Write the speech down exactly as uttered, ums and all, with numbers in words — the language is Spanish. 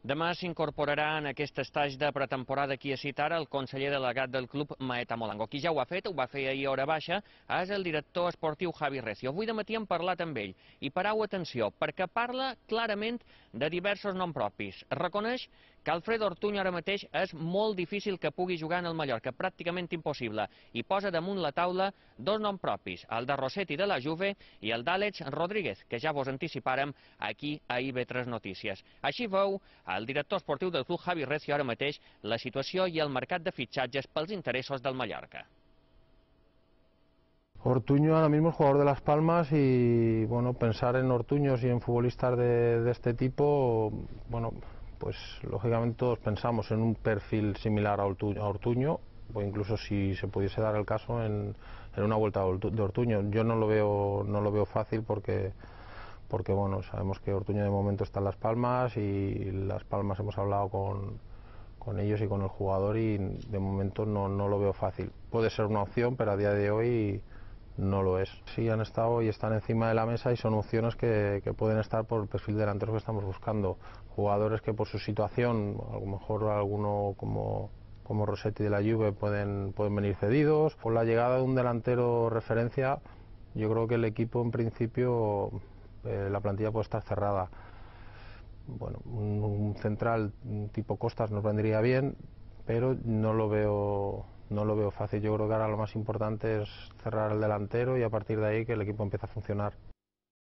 Demà s'incorporarà en aquest estatge de pretemporada aquí a Citara el conseller delegat del club Maeta Molango. Qui ja ho ha fet, ho va fer ahir a hora baixa, és el director esportiu Javi Recio. Avui de matí hem parlat amb ell i parau atenció, perquè parla clarament de diversos noms propis. Reconeix que Alfredo Ortuño ara mateix és molt difícil que pugui jugar en el Mallorca, pràcticament impossible, i posa damunt la taula dos noms propis, el de Rossetti de la Juve i el d'Àlex Rodríguez, que ja vos anticipàrem aquí a I B tres Notícies. Així veu el director esportiu del club Javi Recio ara mateix la situació i el mercat de fitxatges pels interessos del Mallorca. Ortuño ahora mismo es jugador de Las Palmas y bueno, pensar en Ortuños y en futbolistas de, de este tipo, bueno, pues lógicamente todos pensamos en un perfil similar a Ortuño, o incluso si se pudiese dar el caso en, en una vuelta de Ortuño. Yo no lo veo, no lo veo fácil porque porque bueno, sabemos que Ortuño de momento está en Las Palmas y Las Palmas hemos hablado con, con ellos y con el jugador y de momento no, no lo veo fácil. Puede ser una opción, pero a día de hoy no lo es. Sí han estado y están encima de la mesa y son opciones que, que pueden estar por el perfil delantero que estamos buscando. Jugadores que por su situación, a lo mejor alguno como, como Rossetti de la Juve pueden, pueden venir cedidos. Con la llegada de un delantero referencia, yo creo que el equipo en principio, eh, la plantilla puede estar cerrada. Bueno, un, un central tipo Costas nos vendría bien, pero no lo veo no lo veo fácil. Yo creo que ahora lo más importante es cerrar el delantero y a partir de ahí que el equipo empiece a funcionar.